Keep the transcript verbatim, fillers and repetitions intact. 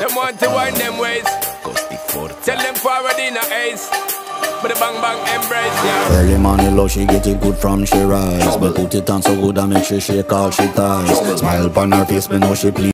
Them want to wind them ways. Tell them forward in a ace. But the bang bang embrace, yeah. Early morning love, she get it good from she rise. But put it on so good I make she shake all she ties. Smile upon her face, me know she please.